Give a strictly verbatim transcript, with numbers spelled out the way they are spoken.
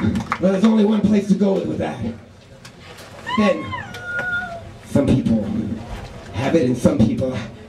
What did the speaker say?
Well, there's only one place to go with that. Then, some people have it and some people